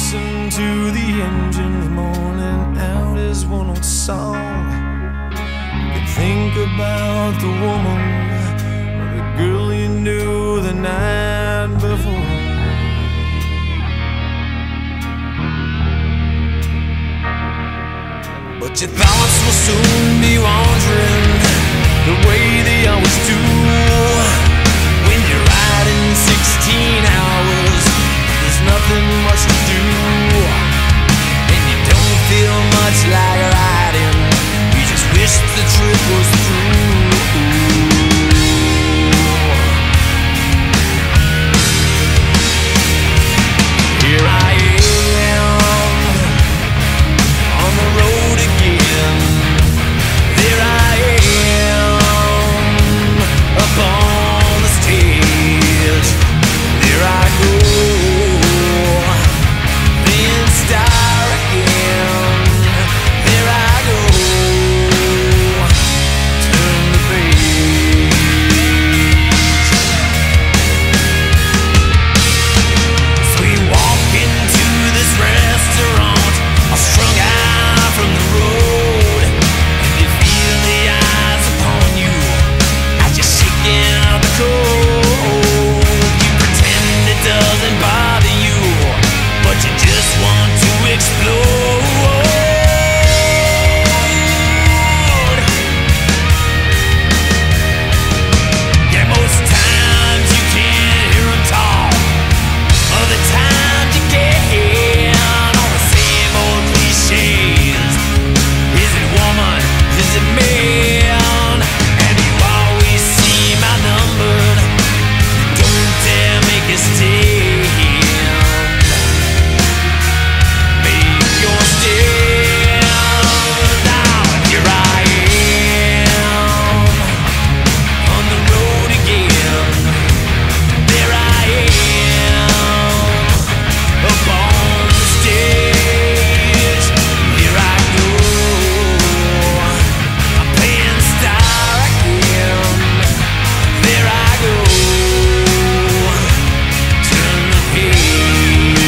listen to the engine moaning out his one old song. You think about the woman or the girl you knew the night before. But your thoughts will soon be wandering the way they always do. When you're riding 16 hours, there's nothing much to do, and you don't feel much like riding. You just wish the trip was through. Here I am on the road again. There I am up on the stage. There I go, being star again. There I go, turn the page. So you walk into this restaurant, all strung out from the road, and you feel the eyes upon you as you're shaking out the cold. You pretend it doesn't bother you, but you just want to explode. Yeah, most times you can't hear them talk. Other times you can, all the same old cliches. Is it woman? Is it man? And you always seem outnumbered. Don't dare make a stand. Make your stand. Now here I am on the road again. There I am up on the stage. Here I go, I'm playing star again. There I go, turn the page.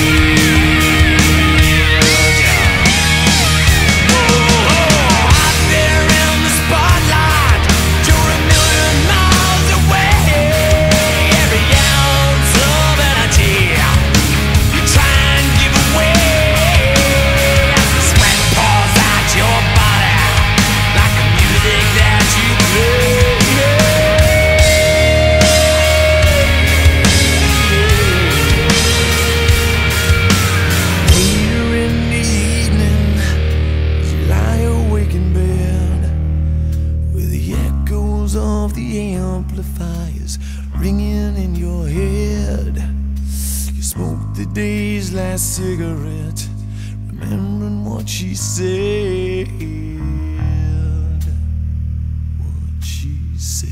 Whoa, out there in the spotlight, you're a million miles away. Every ounce of energy you try and give away, as the sweat pours out your body like the music that you play. Later in the evening, as you lie awake in bed, with the echoes of the amplifiers ringing in your head, you smoke the day's last cigarette, remembering what she said. What she said.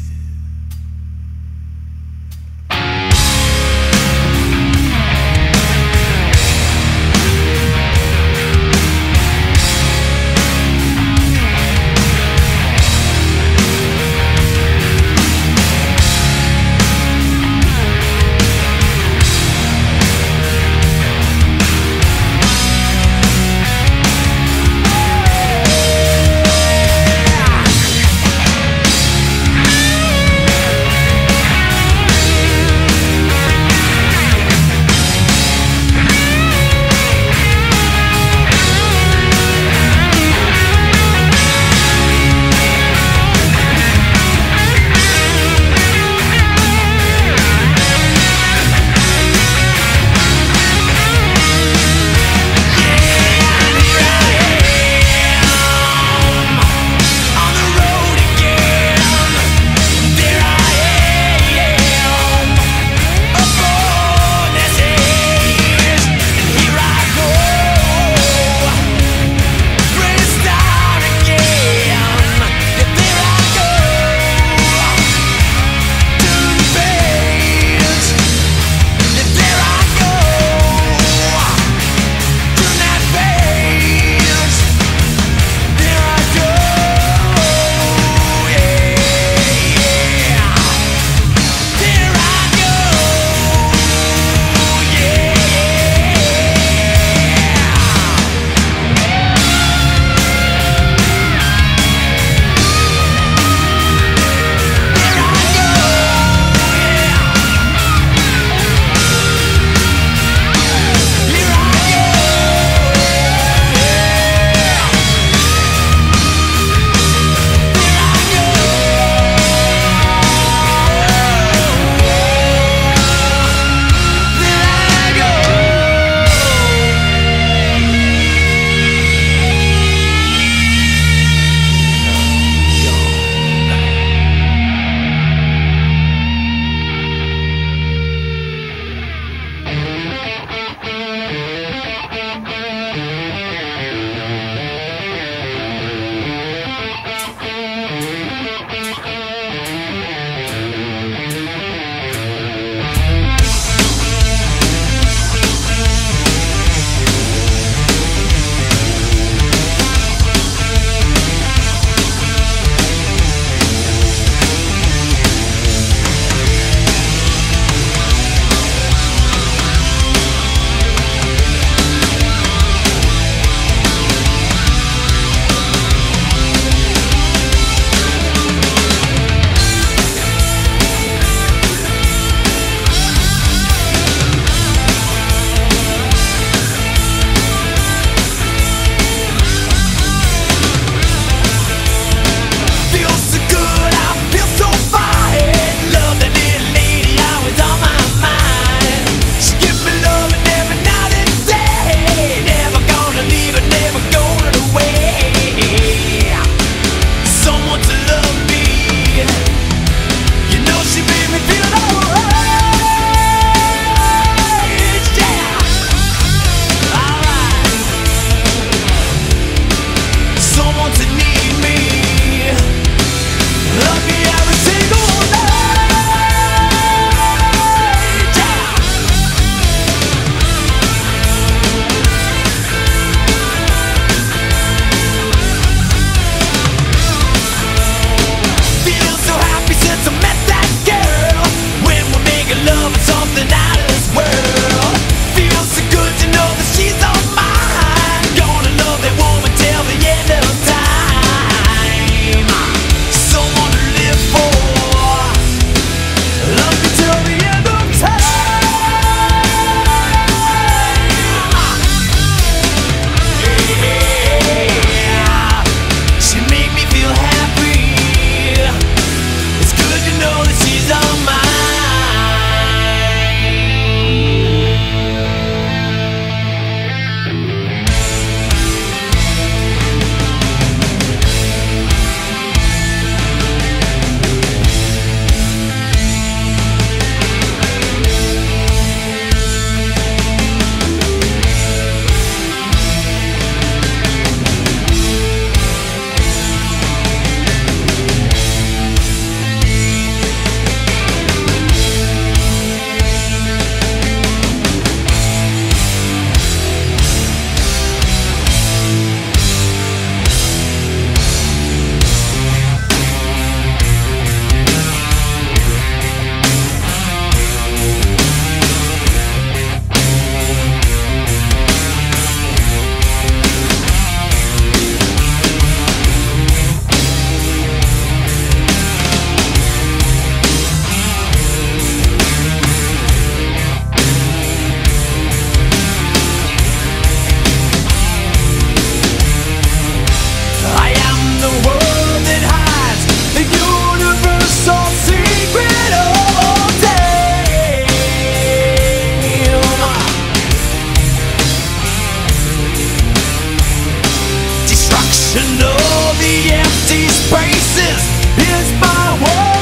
the empty spaces is my world.